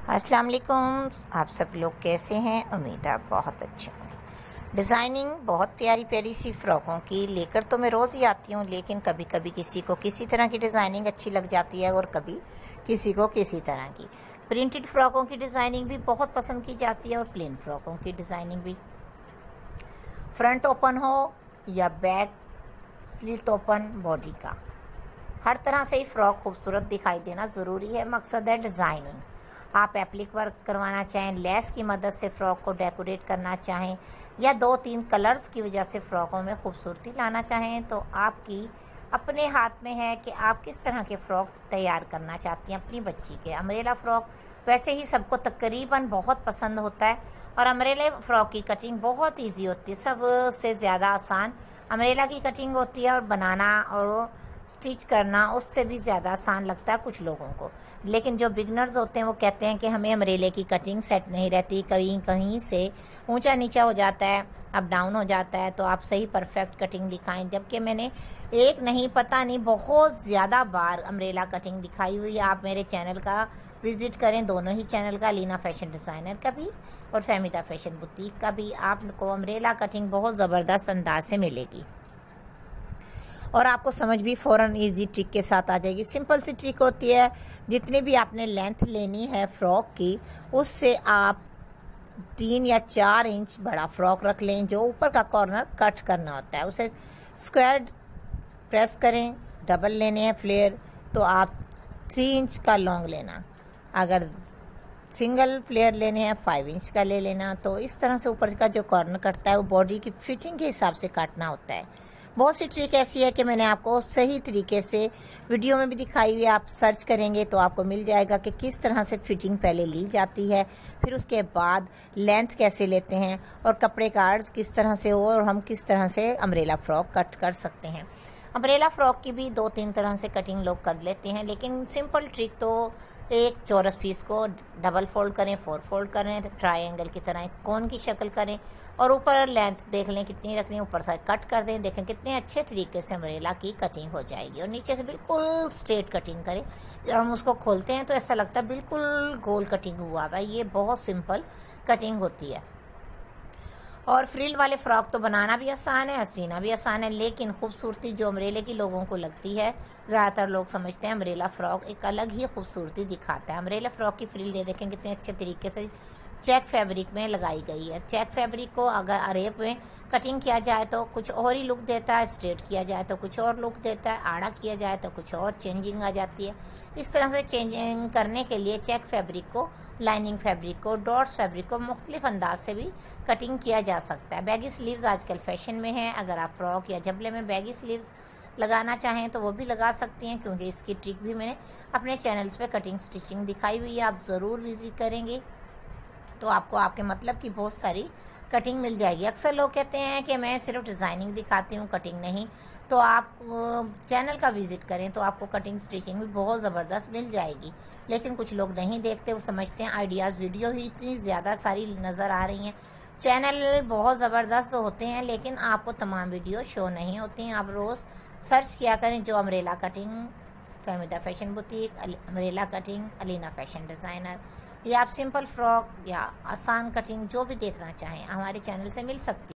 अस्सलाम वालेकुम। आप सब लोग कैसे हैं? उम्मीद है आप बहुत अच्छे होंगे। डिज़ाइनिंग बहुत प्यारी प्यारी सी फ़्रॉकों की लेकर तो मैं रोज़ ही आती हूँ, लेकिन कभी कभी किसी को किसी तरह की डिज़ाइनिंग अच्छी लग जाती है और कभी किसी को किसी तरह की। प्रिंटेड फ़्रॉकों की डिज़ाइनिंग भी बहुत पसंद की जाती है और प्लेन फ़्रॉकों की डिज़ाइनिंग भी। फ्रंट ओपन हो या बैक स्लिट ओपन बॉडी का, हर तरह से ही फ़्रॉक खूबसूरत दिखाई देना ज़रूरी है। मकसद है डिज़ाइनिंग। आप एप्लिक वर्क करवाना चाहें, लेस की मदद से फ़्रॉक को डेकोरेट करना चाहें, या 2-3 कलर्स की वजह से फ़्रॉकों में खूबसूरती लाना चाहें, तो आपकी अपने हाथ में है कि आप किस तरह के फ़्रॉक तैयार करना चाहती हैं अपनी बच्ची के। अम्ब्रेला फ़्रॉक वैसे ही सबको तकरीबन बहुत पसंद होता है और अम्ब्रेला फ़्रॉक की कटिंग बहुत ईजी होती है। सबसे ज़्यादा आसान अम्ब्रेला की कटिंग होती है और बनाना और स्टिच करना उससे भी ज़्यादा आसान लगता है कुछ लोगों को। लेकिन जो बिगनर्स होते हैं वो कहते हैं कि हमें अम्ब्रेले की कटिंग सेट नहीं रहती, कहीं कहीं से ऊंचा नीचा हो जाता है, अप डाउन हो जाता है, तो आप सही परफेक्ट कटिंग दिखाएं। जबकि मैंने एक नहीं पता नहीं बहुत ज़्यादा बार अम्ब्रेला कटिंग दिखाई हुई है। आप मेरे चैनल का विज़िट करें, दोनों ही चैनल का, अलीना फैशन डिज़ाइनर का भी और फहमीदा फैशन बुटीक का भी, आपको अम्ब्रेला कटिंग बहुत ज़बरदस्त अंदाज से मिलेगी और आपको समझ भी फ़ौरन इजी ट्रिक के साथ आ जाएगी। सिंपल सी ट्रिक होती है, जितनी भी आपने लेंथ लेनी है फ़्रॉक की, उससे आप 3 या 4 इंच बड़ा फ़्रॉक रख लें। जो ऊपर का कॉर्नर कट करना होता है उसे स्क्वायर प्रेस करें। डबल लेने हैं फ्लेयर तो आप 3 इंच का लॉन्ग लेना, अगर सिंगल फ्लेयर लेने हैं 5 इंच का ले लेना। तो इस तरह से ऊपर का जो कॉर्नर कटता है वो बॉडी की फिटिंग के हिसाब से काटना होता है। बहुत सी ट्रिक ऐसी है कि मैंने आपको सही तरीके से वीडियो में भी दिखाई हुई है। आप सर्च करेंगे तो आपको मिल जाएगा कि किस तरह से फिटिंग पहले ली जाती है, फिर उसके बाद लेंथ कैसे लेते हैं और कपड़े का अर्ज किस तरह से हो और हम किस तरह से अम्ब्रेला फ़्रॉक कट कर सकते हैं। अम्ब्रेला फ़्रॉक की भी 2-3 तरह से कटिंग लोग कर लेते हैं, लेकिन सिंपल ट्रिक तो एक चौरस पीस को डबल फोल्ड करें, 4 फोल्ड करें, ट्रायंगल की तरह एक कोन की शक्ल करें और ऊपर लेंथ देख लें कितनी रखनी है, ऊपर से कट कर दें। देखें कितने अच्छे तरीके से अम्ब्रेला की कटिंग हो जाएगी। और नीचे से बिल्कुल स्ट्रेट कटिंग करें। जब हम उसको खोलते हैं तो ऐसा लगता है बिल्कुल गोल कटिंग हुआ है। ये बहुत सिंपल कटिंग होती है। और फ्रिल वाले फ़्रॉक तो बनाना भी आसान है और सीना भी आसान है, लेकिन खूबसूरती जो अम्ब्रेले की लोगों को लगती है, ज़्यादातर लोग समझते हैं अम्ब्रेला फ़्रॉक एक अलग ही खूबसूरती दिखाता है। अम्ब्रेला फ़्रॉक की फ्रिल दे देखें कितने अच्छे तरीके से चेक फैब्रिक में लगाई गई है। चेक फैब्रिक को अगर अरेब में कटिंग किया जाए तो कुछ और ही लुक देता है, स्ट्रेट किया जाए तो कुछ और लुक देता है, आड़ा किया जाए तो कुछ और चेंजिंग आ जाती है। इस तरह से चेंजिंग करने के लिए चेक फैब्रिक को, लाइनिंग फैब्रिक को, डॉट्स फैब्रिक को मुख्तलिफ अंदाज से भी कटिंग किया जा सकता है। बैगी स्लीव्स आजकल फैशन में है। अगर आप फ्रॉक या जबले में बैगी स्लीव्स लगाना चाहें तो वो भी लगा सकती हैं, क्योंकि इसकी ट्रिक भी मैंने अपने चैनल्स पे कटिंग स्टिचिंग दिखाई हुई है। आप ज़रूर विज़िट करेंगे तो आपको आपके मतलब की बहुत सारी कटिंग मिल जाएगी। अक्सर लोग कहते हैं कि मैं सिर्फ डिज़ाइनिंग दिखाती हूँ, कटिंग नहीं, तो आप चैनल का विज़िट करें तो आपको कटिंग स्टिचिंग भी बहुत ज़बरदस्त मिल जाएगी। लेकिन कुछ लोग नहीं देखते, वो समझते हैं आइडियाज़ वीडियो ही इतनी ज़्यादा सारी नज़र आ रही हैं, चैनल बहुत ज़बरदस्त होते हैं, लेकिन आपको तमाम वीडियो शो नहीं होती हैं। आप रोज़ सर्च किया करें जो umbrella cutting Fahmida fashion boutique, umbrella cutting Alina fashion designer, या आप सिंपल फ़्रॉक या आसान कटिंग जो भी देखना चाहें हमारे चैनल से मिल सकती है।